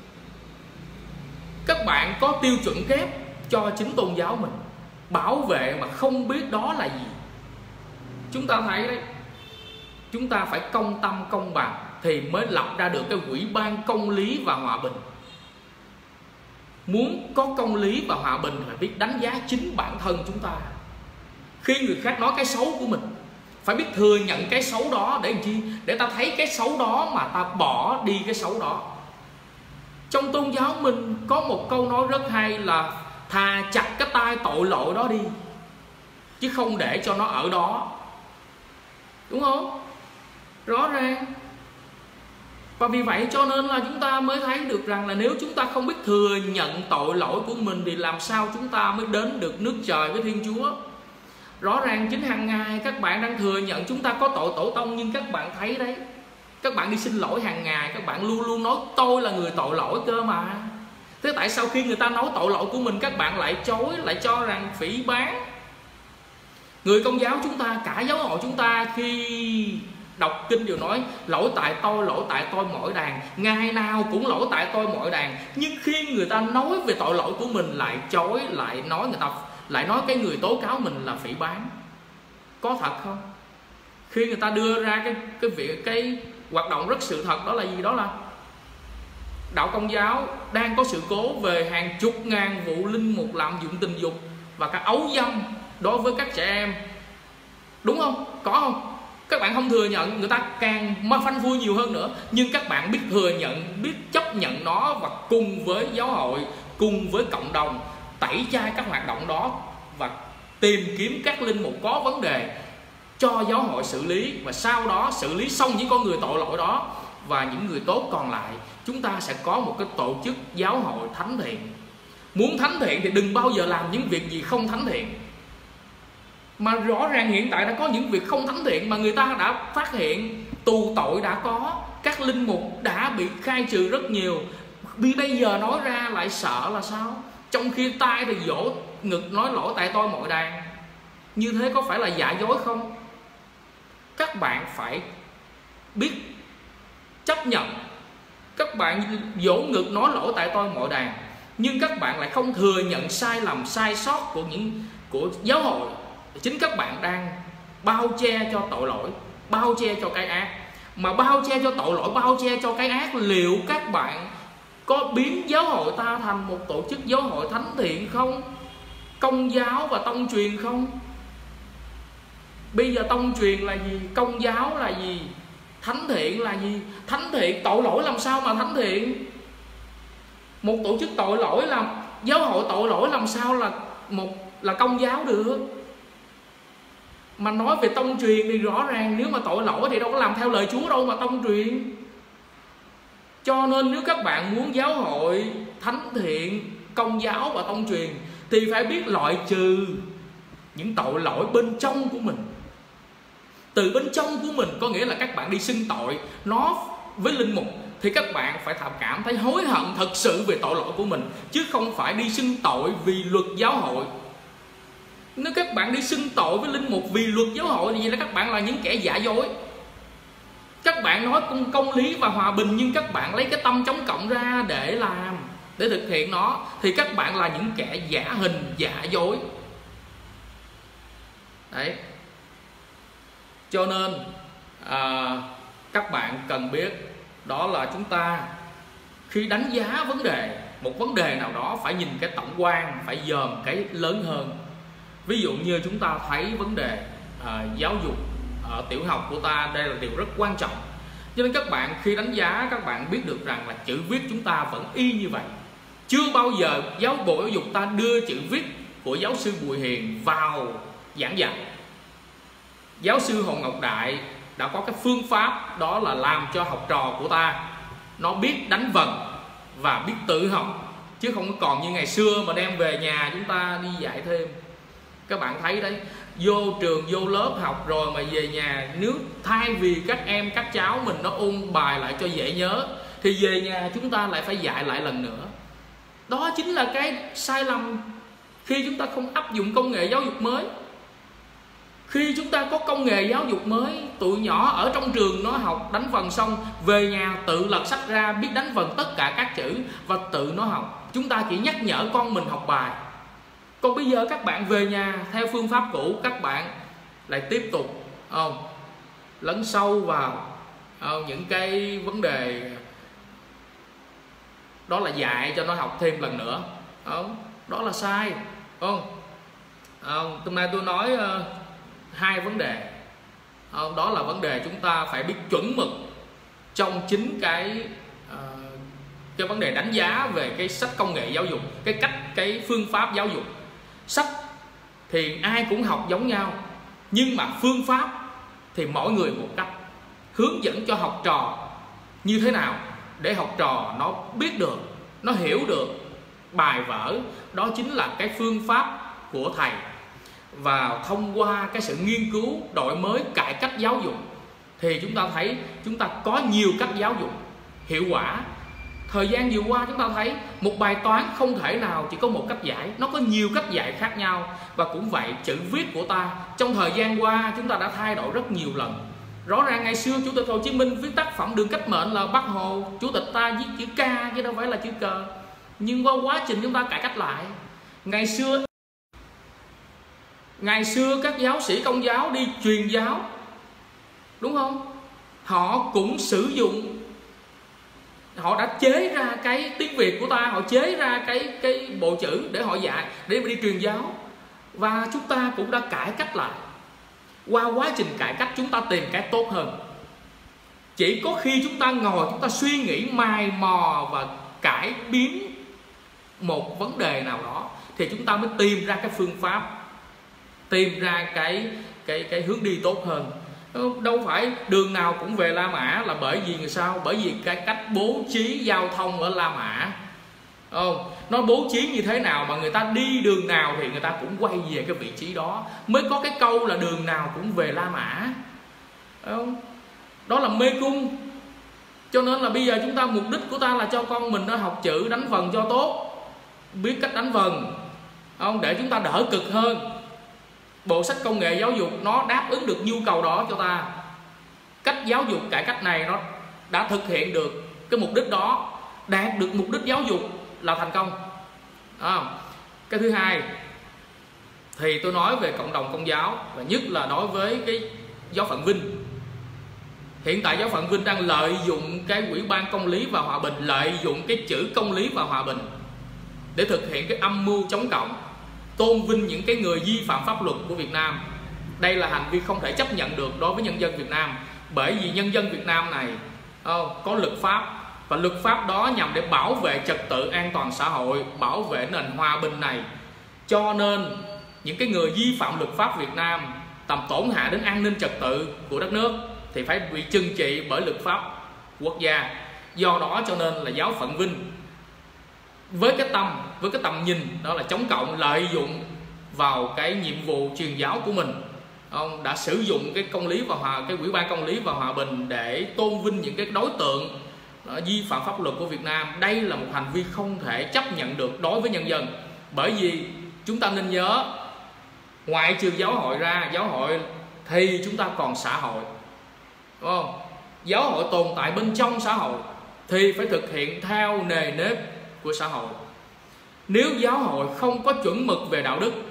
Các bạn có tiêu chuẩn kép cho chính tôn giáo mình, bảo vệ mà không biết đó là gì. Chúng ta thấy đấy, chúng ta phải công tâm công bằng thì mới lập ra được cái ủy ban công lý và hòa bình. Muốn có công lý và hòa bình phải biết đánh giá chính bản thân chúng ta. Khi người khác nói cái xấu của mình, phải biết thừa nhận cái xấu đó để làm chi? Để ta thấy cái xấu đó mà ta bỏ đi cái xấu đó. Trong tôn giáo mình có một câu nói rất hay là thà chặt cái tay tội lỗi đó đi, chứ không để cho nó ở đó. Đúng không? Rõ ràng. Và vì vậy cho nên là chúng ta mới thấy được rằng là nếu chúng ta không biết thừa nhận tội lỗi của mình thì làm sao chúng ta mới đến được nước trời với Thiên Chúa. Rõ ràng chính hàng ngày các bạn đang thừa nhận chúng ta có tội tổ tông, nhưng các bạn thấy đấy, các bạn đi xin lỗi hàng ngày, các bạn luôn luôn nói tôi là người tội lỗi cơ mà. Thế tại sao khi người ta nói tội lỗi của mình các bạn lại chối, lại cho rằng phỉ báng? Người Công giáo chúng ta, cả giáo hội chúng ta khi đọc kinh đều nói lỗi tại tôi mỗi đàn, ngày nào cũng lỗi tại tôi mỗi đàn. Nhưng khi người ta nói về tội lỗi của mình lại chối, lại nói cái người tố cáo mình là phỉ báng. Có thật không? Khi người ta đưa ra cái hoạt động rất sự thật đó là gì? Đó là đạo Công giáo đang có sự cố về hàng chục ngàn vụ linh mục lạm dụng tình dục và các ấu dâm đối với các trẻ em. Đúng không? Có không? Các bạn không thừa nhận, người ta càng phanh phui nhiều hơn nữa. Nhưng các bạn biết thừa nhận, biết chấp nhận nó, và cùng với giáo hội, cùng với cộng đồng tẩy chay các hoạt động đó và tìm kiếm các linh mục có vấn đề cho giáo hội xử lý. Và sau đó xử lý xong những con người tội lỗi đó và những người tốt còn lại, chúng ta sẽ có một cái tổ chức giáo hội thánh thiện. Muốn thánh thiện thì đừng bao giờ làm những việc gì không thánh thiện. Mà rõ ràng hiện tại đã có những việc không thánh thiện mà người ta đã phát hiện, tù tội đã có, các linh mục đã bị khai trừ rất nhiều. Vì bây giờ nói ra lại sợ là sao? Trong khi tai thì vỗ ngực nói lỗi tại tôi mọi đàn. Như thế có phải là giả dối không? Các bạn phải biết chấp nhận. Các bạn vỗ ngực nói lỗi tại tôi mọi đàn, nhưng các bạn lại không thừa nhận sai lầm, sai sót của giáo hội. Chính các bạn đang bao che cho tội lỗi, bao che cho cái ác. Mà bao che cho tội lỗi, bao che cho cái ác, liệu các bạn có biến giáo hội ta thành một tổ chức giáo hội thánh thiện không? Công giáo và tông truyền không? Bây giờ tông truyền là gì? Công giáo là gì? Thánh thiện là gì? Thánh thiện, tội lỗi làm sao mà thánh thiện? Một tổ chức tội lỗi làm giáo hội tội lỗi làm sao là công giáo được? Mà nói về tông truyền thì rõ ràng nếu mà tội lỗi thì đâu có làm theo lời Chúa đâu mà tông truyền. Cho nên nếu các bạn muốn giáo hội thánh thiện, công giáo và tông truyền thì phải biết loại trừ những tội lỗi bên trong của mình. Từ bên trong của mình có nghĩa là các bạn đi xưng tội nó với linh mục thì các bạn phải cảm thấy hối hận thật sự về tội lỗi của mình, chứ không phải đi xưng tội vì luật giáo hội. Nếu các bạn đi xưng tội với linh mục vì luật giáo hội thì vậy là các bạn là những kẻ giả dối. Các bạn nói công lý và hòa bình nhưng các bạn lấy cái tâm chống cộng ra để làm, để thực hiện nó, thì các bạn là những kẻ giả hình, giả dối. Đấy. Cho nên các bạn cần biết đó là chúng ta khi đánh giá một vấn đề nào đó phải nhìn cái tổng quan, phải dòm cái lớn hơn. Ví dụ như chúng ta thấy vấn đề giáo dục tiểu học của ta, đây là điều rất quan trọng. Cho nên các bạn khi đánh giá, các bạn biết được rằng là chữ viết chúng ta vẫn y như vậy. Chưa bao giờ Bộ Giáo dục ta đưa chữ viết của giáo sư Bùi Hiền vào giảng dạy. Giáo sư Hồ Ngọc Đại đã có cái phương pháp, đó là làm cho học trò của ta nó biết đánh vần và biết tự học, chứ không còn như ngày xưa mà đem về nhà chúng ta đi dạy thêm. Các bạn thấy đấy, vô trường vô lớp học rồi mà về nhà, nếu thay vì các cháu mình nó ôn bài lại cho dễ nhớ thì về nhà chúng ta lại phải dạy lại lần nữa. Đó chính là cái sai lầm khi chúng ta không áp dụng công nghệ giáo dục mới. Khi chúng ta có công nghệ giáo dục mới, tụi nhỏ ở trong trường nó học đánh vần xong, về nhà tự lật sách ra biết đánh vần tất cả các chữ và tự nó học. Chúng ta chỉ nhắc nhở con mình học bài. Còn bây giờ các bạn về nhà theo phương pháp cũ, các bạn lại tiếp tục lấn sâu vào những cái vấn đề đó là dạy cho nó học thêm lần nữa. Đó là sai. Hôm nay tôi nói hai vấn đề. Đó là vấn đề chúng ta phải biết chuẩn mực trong chính cái vấn đề đánh giá về cái sách công nghệ giáo dục, cái phương pháp giáo dục. Sách thì ai cũng học giống nhau, nhưng mà phương pháp thì mỗi người một cách. Hướng dẫn cho học trò như thế nào để học trò nó biết được, nó hiểu được bài vở, đó chính là cái phương pháp của thầy. Và thông qua cái sự nghiên cứu, đổi mới, cải cách giáo dục thì chúng ta thấy chúng ta có nhiều cách giáo dục hiệu quả. Thời gian vừa qua chúng ta thấy một bài toán không thể nào chỉ có một cách giải, nó có nhiều cách dạy khác nhau. Và cũng vậy, chữ viết của ta trong thời gian qua chúng ta đã thay đổi rất nhiều lần. Rõ ràng ngày xưa Chủ tịch Hồ Chí Minh viết tác phẩm Đường Cách Mệnh là Bác Hồ, Chủ tịch ta viết chữ K chứ đâu phải là chữ cờ. Nhưng qua quá trình chúng ta cải cách lại, ngày xưa các giáo sĩ công giáo đi truyền giáo, đúng không? Họ cũng sử dụng, họ đã chế ra cái tiếng Việt của ta, họ chế ra cái bộ chữ để họ dạy, để đi truyền giáo. Và chúng ta cũng đã cải cách lại. Qua quá trình cải cách chúng ta tìm cái tốt hơn. Chỉ có khi chúng ta ngồi, chúng ta suy nghĩ mài mò và cải biến một vấn đề nào đó thì chúng ta mới tìm ra cái phương pháp, tìm ra cái hướng đi tốt hơn. Đâu phải đường nào cũng về La Mã là bởi vì sao? Bởi vì cái cách bố trí giao thông ở La Mã, nó bố trí như thế nào mà người ta đi đường nào thì người ta cũng quay về cái vị trí đó. Mới có cái câu là đường nào cũng về La Mã. Đó là mê cung. Cho nên là bây giờ chúng ta, mục đích của ta là cho con mình nó học chữ, đánh vần cho tốt, biết cách đánh vần, để chúng ta đỡ cực hơn. Bộ sách công nghệ giáo dục nó đáp ứng được nhu cầu đó cho ta. Cách giáo dục cải cách này nó đã thực hiện được cái mục đích đó, đạt được mục đích giáo dục là thành công. Cái thứ hai thì tôi nói về cộng đồng công giáo, và nhất là đối với cái giáo phận Vinh. Hiện tại giáo phận Vinh đang lợi dụng cái Ủy ban Công lý và Hòa bình, lợi dụng cái chữ công lý và hòa bình để thực hiện cái âm mưu chống cộng, tôn vinh những cái người vi phạm pháp luật của Việt Nam. Đây là hành vi không thể chấp nhận được đối với nhân dân Việt Nam. Bởi vì nhân dân Việt Nam này có luật pháp, và luật pháp đó nhằm để bảo vệ trật tự an toàn xã hội, bảo vệ nền hòa bình này. Cho nên những cái người vi phạm luật pháp Việt Nam, tầm tổn hại đến an ninh trật tự của đất nước thì phải bị trừng trị bởi luật pháp quốc gia. Do đó cho nên là giáo phận Vinh với cái tầm nhìn đó là chống cộng, lợi dụng vào cái nhiệm vụ truyền giáo của mình, ông đã sử dụng cái công lý và cái Ủy ban Công lý và Hòa bình để tôn vinh những cái đối tượng vi phạm pháp luật của Việt Nam. Đây là một hành vi không thể chấp nhận được đối với nhân dân. Bởi vì chúng ta nên nhớ, ngoại trừ giáo hội ra, giáo hội thì chúng ta còn xã hội, đúng không? Giáo hội tồn tại bên trong xã hội thì phải thực hiện theo nề nếp của xã hội. Nếu giáo hội không có chuẩn mực về đạo đức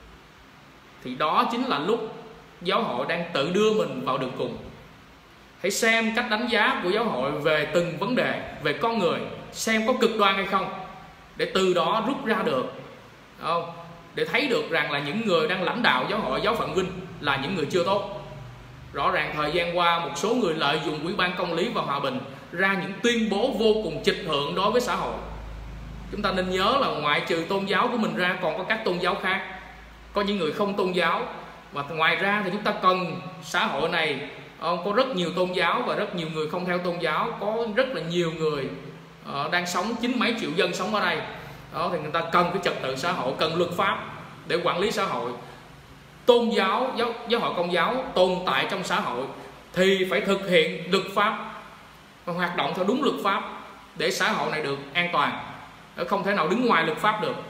thì đó chính là lúc giáo hội đang tự đưa mình vào đường cùng. Hãy xem cách đánh giá của giáo hội về từng vấn đề, về con người, xem có cực đoan hay không, để từ đó rút ra được, không? Để thấy được rằng là những người đang lãnh đạo giáo hội giáo phận Vinh là những người chưa tốt. Rõ ràng thời gian qua một số người lợi dụng Ủy ban Công lý và Hòa bình ra những tuyên bố vô cùng trịch thượng đối với xã hội. Chúng ta nên nhớ là ngoại trừ tôn giáo của mình ra còn có các tôn giáo khác, có những người không tôn giáo. Và ngoài ra thì chúng ta cần xã hội này có rất nhiều tôn giáo và rất nhiều người không theo tôn giáo, có rất là nhiều người đang sống, 9 mấy triệu dân sống ở đây. Đó, thì người ta cần cái trật tự xã hội, cần luật pháp để quản lý xã hội. Tôn giáo, giáo hội Công giáo tồn tại trong xã hội thì phải thực hiện luật pháp và hoạt động theo đúng luật pháp để xã hội này được an toàn, không thể nào đứng ngoài luật pháp được.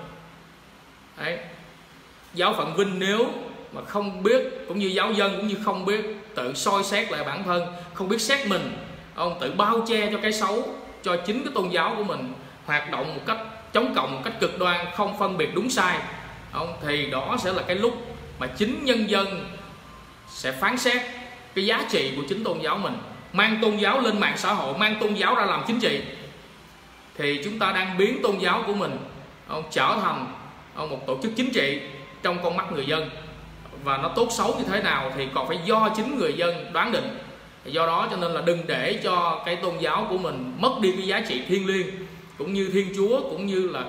Đấy. Giáo phận Vinh nếu mà không biết, cũng như giáo dân cũng như không biết tự soi xét lại bản thân, không biết xét mình, ông tự bao che cho cái xấu cho chính cái tôn giáo của mình, hoạt động một cách chống cộng, một cách cực đoan, không phân biệt đúng sai, thì đó sẽ là cái lúc mà chính nhân dân sẽ phán xét cái giá trị của chính tôn giáo mình. Mang tôn giáo lên mạng xã hội, mang tôn giáo ra làm chính trị, thì chúng ta đang biến tôn giáo của mình trở thành một tổ chức chính trị trong con mắt người dân. Và nó tốt xấu như thế nào thì còn phải do chính người dân đoán định. Do đó cho nên là đừng để cho cái tôn giáo của mình mất đi cái giá trị thiêng liêng, cũng như Thiên Chúa, cũng như là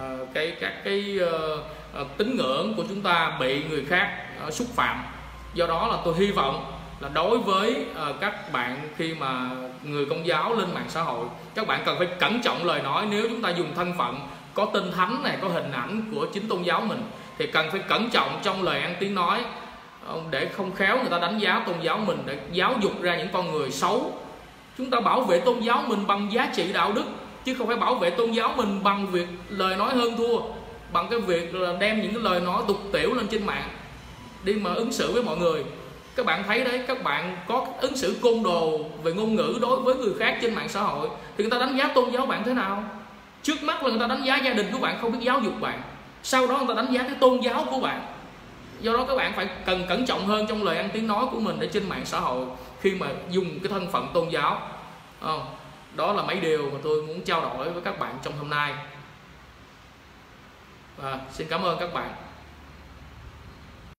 các cái tín ngưỡng của chúng ta bị người khác xúc phạm. Do đó là tôi hy vọng là đối với các bạn khi mà người Công giáo lên mạng xã hội, các bạn cần phải cẩn trọng lời nói. Nếu chúng ta dùng thân phận có tên thánh này, có hình ảnh của chính tôn giáo mình, thì cần phải cẩn trọng trong lời ăn tiếng nói, để không khéo người ta đánh giá tôn giáo mình, để giáo dục ra những con người xấu. Chúng ta bảo vệ tôn giáo mình bằng giá trị đạo đức, chứ không phải bảo vệ tôn giáo mình bằng việc lời nói hơn thua, bằng cái việc là đem những cái lời nói tục tiểu lên trên mạng đi mà ứng xử với mọi người. Các bạn thấy đấy, các bạn có ứng xử côn đồ về ngôn ngữ đối với người khác trên mạng xã hội, thì người ta đánh giá tôn giáo bạn thế nào? Trước mắt là người ta đánh giá gia đình của bạn không biết giáo dục bạn, sau đó người ta đánh giá cái tôn giáo của bạn. Do đó các bạn phải cần cẩn trọng hơn trong lời ăn tiếng nói của mình ở trên mạng xã hội khi mà dùng cái thân phận tôn giáo. Đó là mấy điều mà tôi muốn trao đổi với các bạn trong hôm nay. Và xin cảm ơn các bạn.